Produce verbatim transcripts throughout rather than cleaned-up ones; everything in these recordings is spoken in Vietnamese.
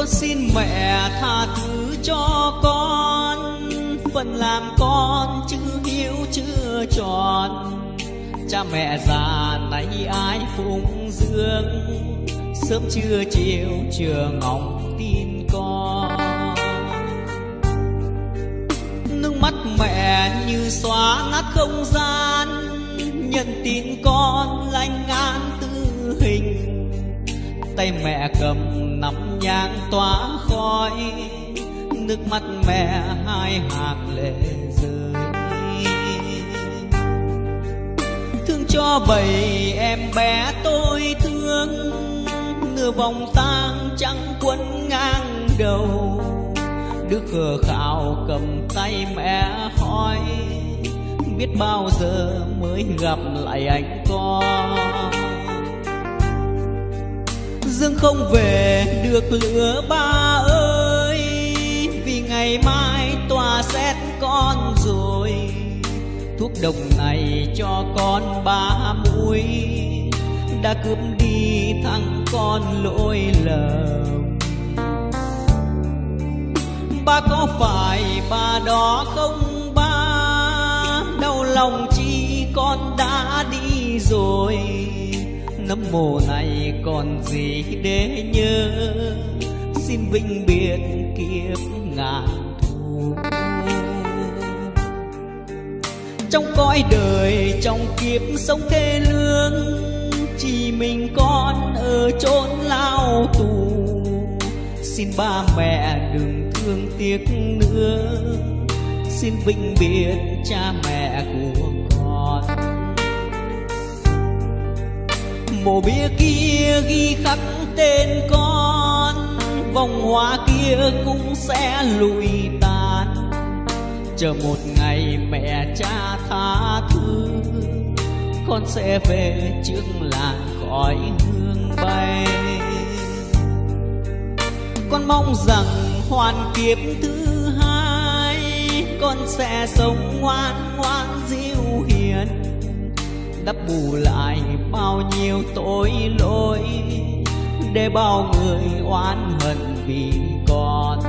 Con xin mẹ tha thứ cho con, phần làm con chữ hiếu chưa tròn. Cha mẹ già nay ai phụng dưỡng, sớm trưa chiều chưa ngóng tin con. Nước mắt mẹ như xóa nát không gian, nhận tin con lanh án tử hình. Tay mẹ cầm nắm nhang tỏa khói, nước mắt mẹ hai hạt lệ rơi. Thương cho bầy em bé tôi thương, nửa vòng tang trắng quấn ngang đầu. Đứa khờ khạo cầm tay mẹ hỏi, biết bao giờ mới gặp lại anh con. Dương không về được lửa ba ơi, vì ngày mai tòa xét con rồi. Thuốc độc này cho con ba mũi, đã cướp đi thằng con lỗi lầm. Ba có phải ba đó không ba, đau lòng chi con đã đi rồi. Nấm mồ này còn gì để nhớ, xin vĩnh biệt kiếp ngàn thu. Trong cõi đời trong kiếp sống thê lương, chỉ mình con ở chốn lao tù. Xin ba mẹ đừng thương tiếc nữa, xin vĩnh biệt cha mẹ của con. Mộ bia kia ghi khắc tên con, vòng hoa kia cũng sẽ lụi tàn. Chờ một ngày mẹ cha tha thứ, con sẽ về trước làn khói hương bay. Con mong rằng hoàn kiếp thứ hai, con sẽ sống ngoan ngoãn dịu hiền, đắp bù lại bao nhiêu tội lỗi, để bao người oán hận vì con.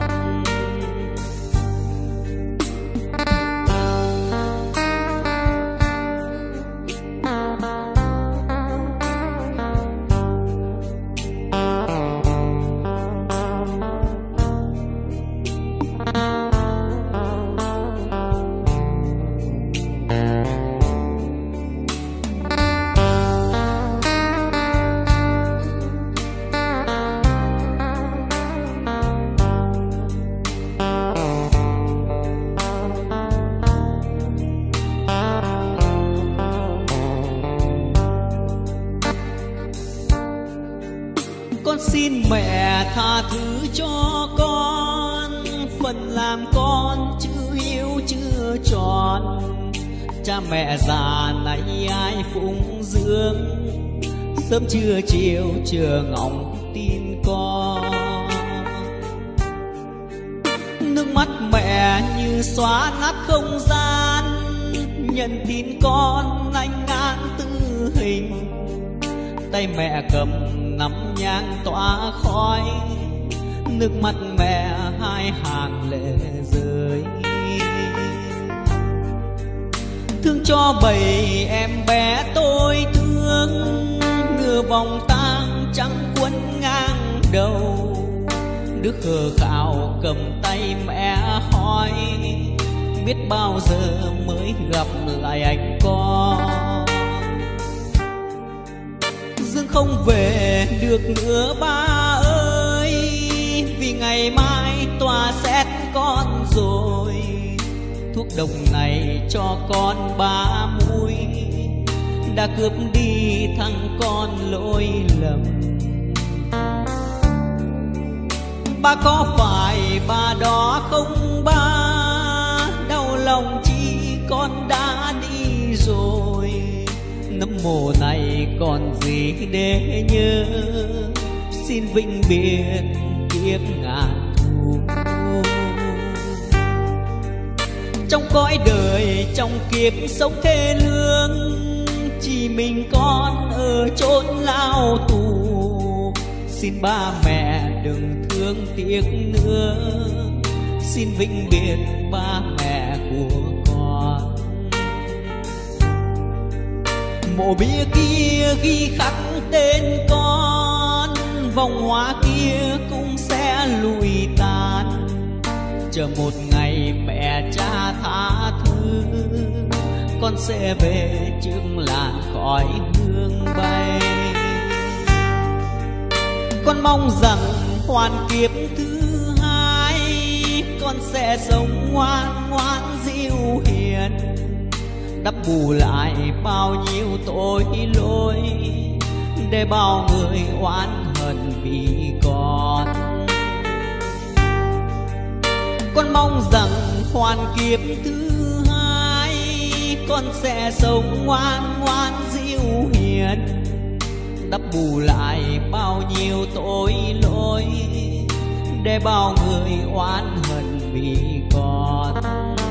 Con xin mẹ tha thứ cho con, phần làm con chữ hiếu chưa tròn. Cha mẹ già nay ai phụng dưỡng, sớm trưa chiều chưa ngóng tin con. Nước mắt mẹ như xóa nát không gian, nhận tin con anh án tử hình. Tay mẹ cầm nắm nhang tỏa khói, nước mắt mẹ hai hàng lệ rơi. Thương cho bầy em bé tôi thương, nửa vòng tang trắng quấn ngang đầu. Đứa khờ khạo cầm tay mẹ hỏi, biết bao giờ mới gặp lại anh con. Dương không về được nữa ba ơi, vì ngày mai tòa xét con rồi. Thuốc độc này cho con ba mũi, đã cướp đi thằng con lỗi lầm. Ba có phải ba đó không ba, đau lòng chi con đã đi rồi. Nấm mồ này còn gì để nhớ, xin vĩnh biệt kiếp ngàn thu. Trong cõi đời trong kiếp sống thê lương, chỉ mình con ở chốn lao tù. Xin ba mẹ đừng thương thương tiếc nữa. Xin vĩnh biệt ba mẹ của con. Mộ bia kia ghi khắc tên con, vòng hoa kia cũng sẽ lụi tàn. Chờ một ngày mẹ cha tha thứ, con sẽ về trước làn khói hương bay. Con mong rằng hoàn kiếp thứ hai, con sẽ sống ngoan ngoãn dịu hiền, đắp bù lại bao nhiêu tội lỗi để bao người oán hận vì con. Con mong rằng hoàn kiếp thứ hai, con sẽ sống ngoan ngoãn dịu hiền, đắp bù lại bao nhiêu tội lỗi để bao người oán hận vì con.